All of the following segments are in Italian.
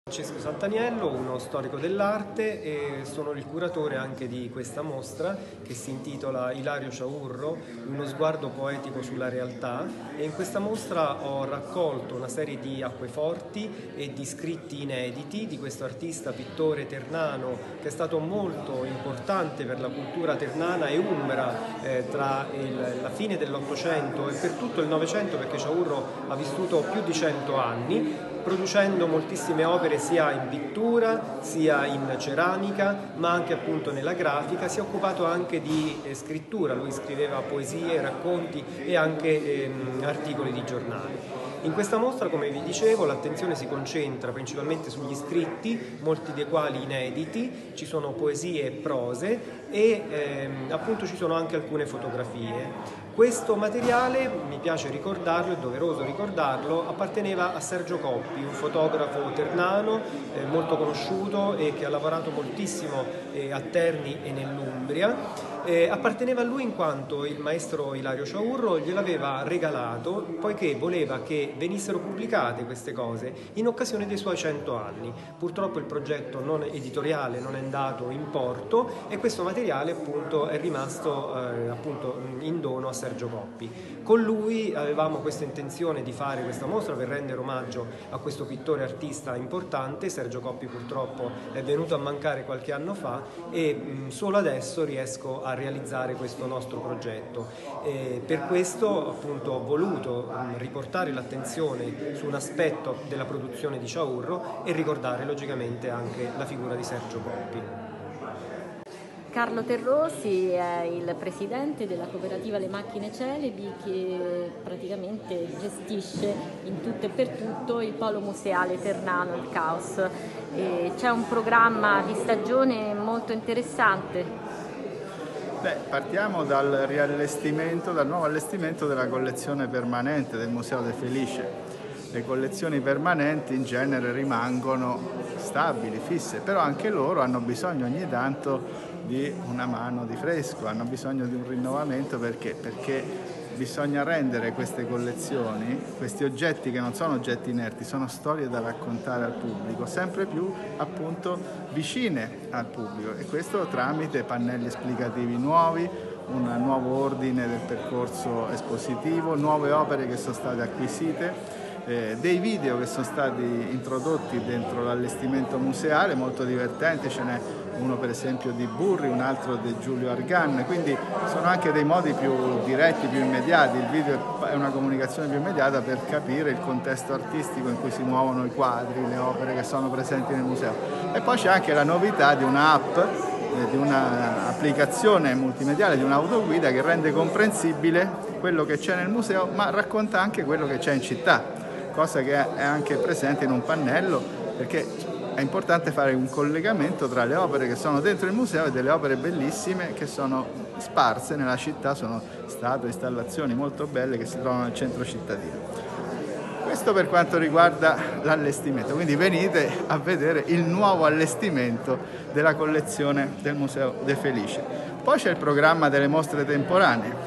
Francesco Santaniello, uno storico dell'arte, e sono il curatore anche di questa mostra che si intitola Ilario Ciaurro, uno sguardo poetico sulla realtà, e in questa mostra ho raccolto una serie di acqueforti e di scritti inediti di questo artista pittore ternano che è stato molto importante per la cultura ternana e umbra tra la fine dell'Ottocento e per tutto il Novecento, perché Ciaurro ha vissuto più di 100 anni, producendo moltissime opere sia in pittura, sia in ceramica, ma anche appunto nella grafica. Si è occupato anche di scrittura, lui scriveva poesie, racconti e anche articoli di giornale. In questa mostra, come vi dicevo, l'attenzione si concentra principalmente sugli scritti, molti dei quali inediti, ci sono poesie e prose e appunto ci sono anche alcune fotografie. Questo materiale, mi piace ricordarlo, è doveroso ricordarlo, apparteneva a Sergio Coppi, un fotografo ternano molto conosciuto e che ha lavorato moltissimo a Terni e nell'Umbria. Apparteneva a lui in quanto il maestro Ilario Ciaurro gliel'aveva regalato poiché voleva che venissero pubblicate queste cose in occasione dei suoi 100 anni. Purtroppo il progetto editoriale non è andato in porto e questo materiale appunto è rimasto appunto in dono a Sergio Coppi. Con lui avevamo questa intenzione di fare questa mostra per rendere omaggio a questo pittore artista importante. Sergio Coppi purtroppo è venuto a mancare qualche anno fa e solo adesso riesco a realizzare questo nostro progetto. Per questo appunto ho voluto riportare l'attenzione su un aspetto della produzione di Ciaurro e ricordare logicamente anche la figura di Sergio Coppi. Carlo Terrosi è il presidente della cooperativa Le Macchine Celebi, che praticamente gestisce in tutto e per tutto il polo museale ternano, il Caos. C'è un programma di stagione molto interessante. Partiamo dal nuovo allestimento della collezione permanente del Museo De Felice. Le collezioni permanenti in genere rimangono stabili, fisse, però anche loro hanno bisogno ogni tanto di una mano di fresco, hanno bisogno di un rinnovamento perché bisogna rendere queste collezioni, questi oggetti che non sono oggetti inerti, sono storie da raccontare al pubblico, sempre più appunto vicine al pubblico, e questo tramite pannelli esplicativi nuovi, un nuovo ordine del percorso espositivo, nuove opere che sono state acquisite, dei video che sono stati introdotti dentro l'allestimento museale, molto divertenti. Ce n'è uno per esempio di Burri, un altro di Giulio Argan, quindi sono anche dei modi più diretti, più immediati. Il video è una comunicazione più immediata per capire il contesto artistico in cui si muovono i quadri, le opere che sono presenti nel museo. E poi c'è anche la novità di un'app, di un'applicazione multimediale, di un'autoguida che rende comprensibile quello che c'è nel museo, ma racconta anche quello che c'è in città, cosa che è anche presente in un pannello, perché è importante fare un collegamento tra le opere che sono dentro il museo e delle opere bellissime che sono sparse nella città, sono statue, installazioni molto belle che si trovano nel centro cittadino. Questo per quanto riguarda l'allestimento, quindi venite a vedere il nuovo allestimento della collezione del Museo De Felice. Poi c'è il programma delle mostre temporanee.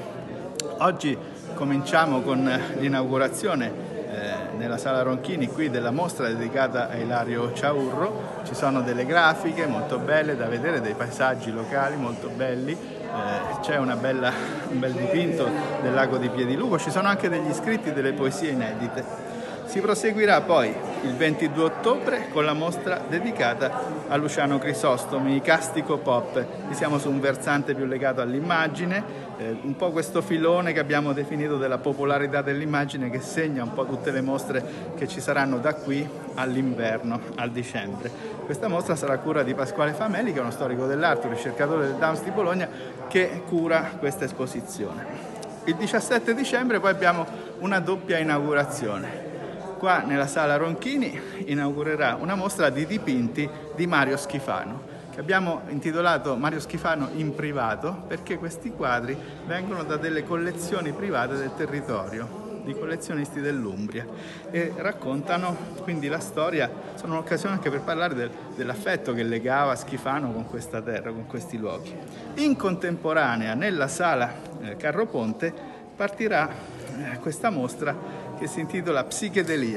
Oggi cominciamo con l'inaugurazione nella Sala Ronchini qui della mostra dedicata a Ilario Ciaurro. Ci sono delle grafiche molto belle da vedere, dei paesaggi locali molto belli, c'è un bel dipinto del lago di Piedilugo, ci sono anche degli scritti, delle poesie inedite. Si proseguirà poi il 22 ottobre con la mostra dedicata a Luciano Crisostomi, Castico Pop. Siamo su un versante più legato all'immagine, un po' questo filone che abbiamo definito della popolarità dell'immagine che segna un po' tutte le mostre che ci saranno da qui all'inverno, al dicembre. Questa mostra sarà a cura di Pasquale Fameli, che è uno storico dell'arte, un ricercatore del DAMS di Bologna, che cura questa esposizione. Il 17 dicembre poi abbiamo una doppia inaugurazione. Qua nella Sala Ronchini inaugurerà una mostra di dipinti di Mario Schifano, che abbiamo intitolato Mario Schifano in privato, perché questi quadri vengono da delle collezioni private del territorio, di collezionisti dell'Umbria, e raccontano quindi la storia, sono un'occasione anche per parlare dell'affetto che legava Schifano con questa terra, con questi luoghi. In contemporanea nella Sala Carroponte partirà questa mostra che si intitola Psichedelia,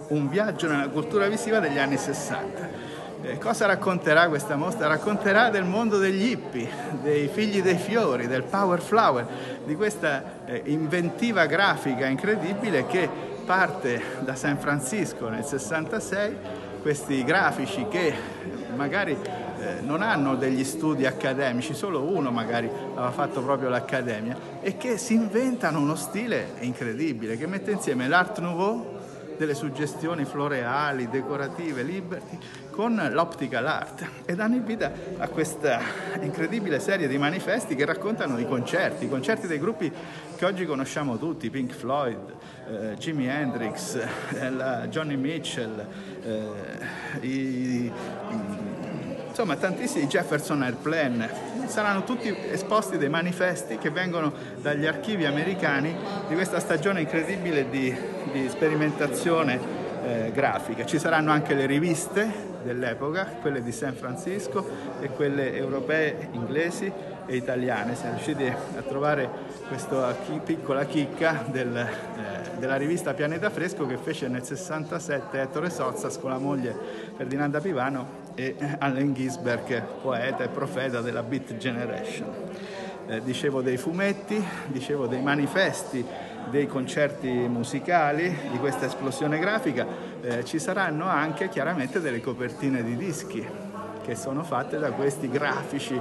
un viaggio nella cultura visiva degli anni 60. Cosa racconterà questa mostra? Racconterà del mondo degli hippie, dei figli dei fiori, del power flower, di questa inventiva grafica incredibile che parte da San Francisco nel 66, questi grafici che magari non hanno degli studi accademici, solo uno magari aveva fatto proprio l'accademia, e che si inventano uno stile incredibile che mette insieme l'Art Nouveau, delle suggestioni floreali, decorative, liberty, con l'optical art, e danno in vita a questa incredibile serie di manifesti che raccontano i concerti dei gruppi che oggi conosciamo tutti, Pink Floyd, Jimi Hendrix, Johnny Mitchell, insomma tantissimi, Jefferson Airplane. Saranno tutti esposti dei manifesti che vengono dagli archivi americani di questa stagione incredibile di sperimentazione grafica. Ci saranno anche le riviste dell'epoca, quelle di San Francisco e quelle europee, inglesi e italiane. Siamo riusciti a trovare questa piccola chicca della rivista Pianeta Fresco che fece nel 67 Ettore Sozzas con la moglie Ferdinanda Pivano e Allen Ginsberg, poeta e profeta della Beat Generation. Dicevo dei fumetti, dicevo dei manifesti, dei concerti musicali, di questa esplosione grafica. Ci saranno anche chiaramente delle copertine di dischi che sono fatte da questi grafici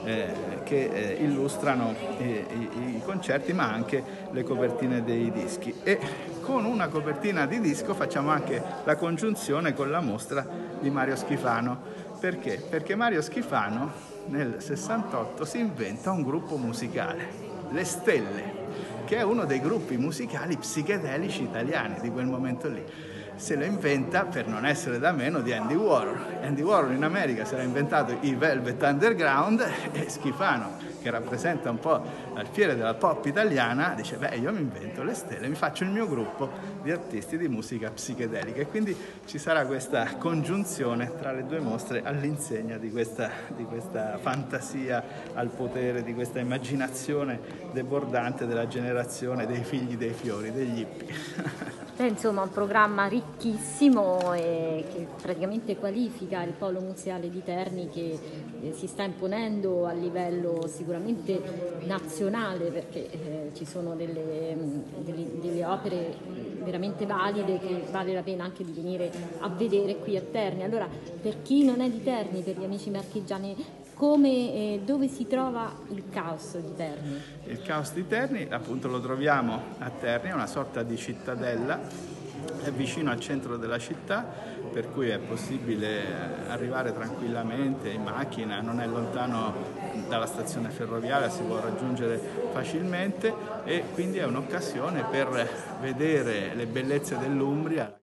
che illustrano i concerti, ma anche le copertine dei dischi. E con una copertina di disco facciamo anche la congiunzione con la mostra di Mario Schifano. Perché? Perché Mario Schifano nel 68 si inventa un gruppo musicale, Le Stelle, che è uno dei gruppi musicali psichedelici italiani di quel momento lì. Se lo inventa, per non essere da meno, di Andy Warhol. Andy Warhol in America si era inventato i Velvet Underground, e Schifano, che rappresenta un po' l'alfiere della pop italiana, dice: beh, io mi invento Le Stelle, mi faccio il mio gruppo di artisti di musica psichedelica. E quindi ci sarà questa congiunzione tra le due mostre all'insegna di questa fantasia al potere, di questa immaginazione debordante della generazione dei figli dei fiori, degli hippie. Insomma, un programma ricchissimo che praticamente qualifica il Polo Museale di Terni, che si sta imponendo a livello sicuramente nazionale, perché ci sono delle opere veramente valide che vale la pena anche di venire a vedere qui a Terni. Allora, per chi non è di Terni, per gli amici marchigiani, dove si trova il Caos di Terni? Il Caos di Terni appunto lo troviamo a Terni, è una sorta di cittadella, è vicino al centro della città, per cui è possibile arrivare tranquillamente in macchina, non è lontano dalla stazione ferroviaria, si può raggiungere facilmente, e quindi è un'occasione per vedere le bellezze dell'Umbria.